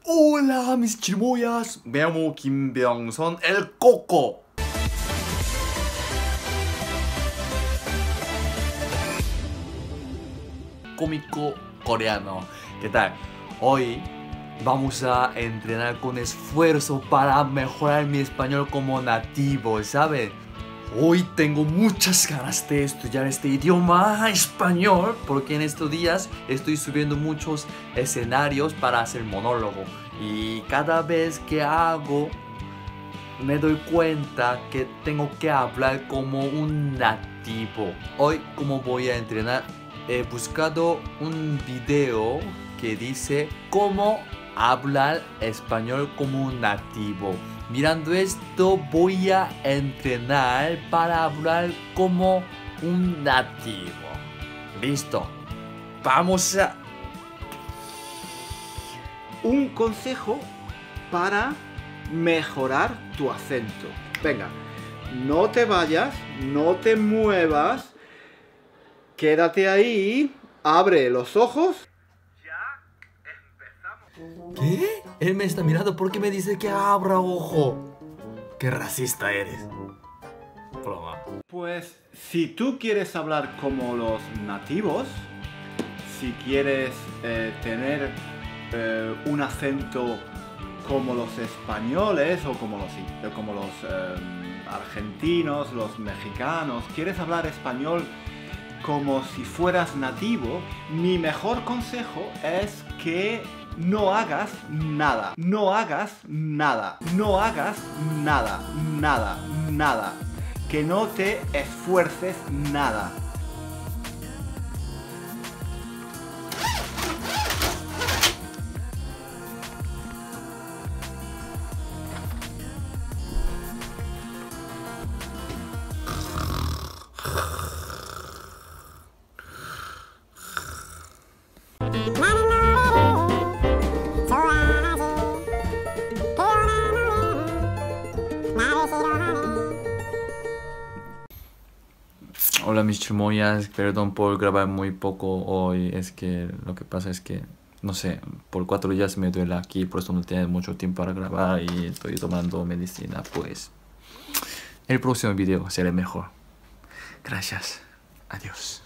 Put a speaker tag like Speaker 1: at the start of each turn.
Speaker 1: Hola mis chirimoyas, me llamo Kim Byung-son, el Coco. Cómico coreano. ¿Qué tal? Hoy vamos a entrenar con esfuerzo para mejorar mi español como nativo, ¿saben? Hoy tengo muchas ganas de estudiar este idioma español porque en estos días estoy subiendo muchos escenarios para hacer monólogo y cada vez que hago me doy cuenta que tengo que hablar como un nativo. Hoy, como voy a entrenar, he buscado un video que dice cómo hablar español como un nativo. Mirando esto, voy a entrenar para hablar como un nativo. Listo. Vamos a...
Speaker 2: Un consejo para mejorar tu acento. Venga, no te vayas, no te muevas, quédate ahí, abre los ojos.
Speaker 1: ¿Qué? Él me está mirando porque me dice que abra ojo. ¡Qué racista eres! Broma.
Speaker 2: Pues si tú quieres hablar como los nativos, si quieres tener un acento como los españoles o como los argentinos, los mexicanos, quieres hablar español como si fueras nativo, mi mejor consejo es que no hagas nada, no hagas nada, no hagas nada, nada, nada, que no te esfuerces nada.
Speaker 1: Hola mis chirimoyas, perdón por grabar muy poco hoy. Es que lo que pasa es que, no sé, por 4 días me duele aquí, por eso no tengo mucho tiempo para grabar y estoy tomando medicina. Pues el próximo video será mejor. Gracias. Adiós.